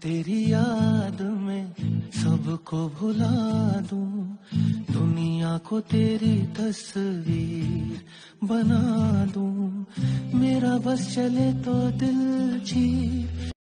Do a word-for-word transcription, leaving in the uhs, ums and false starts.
तेरी याद में सबको भुला दूं, दुनिया को तेरी तस्वीर बना दूं। मेरा बस चले तो दिल चीर